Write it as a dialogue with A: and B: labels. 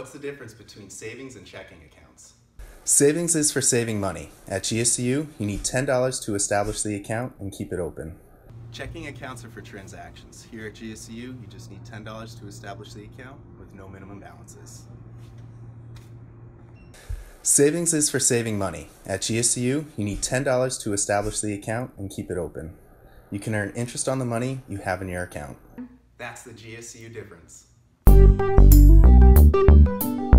A: What's the difference between savings and checking accounts?
B: Savings is for saving money. At GSCU, you need $10 to establish the account and keep it open.
A: Checking accounts are for transactions. Here at GSCU, you just need $10 to establish the account with no minimum balances.
B: Savings is for saving money. At GSCU, you need $10 to establish the account and keep it open. You can earn interest on the money you have in your account.
A: That's the GSCU difference.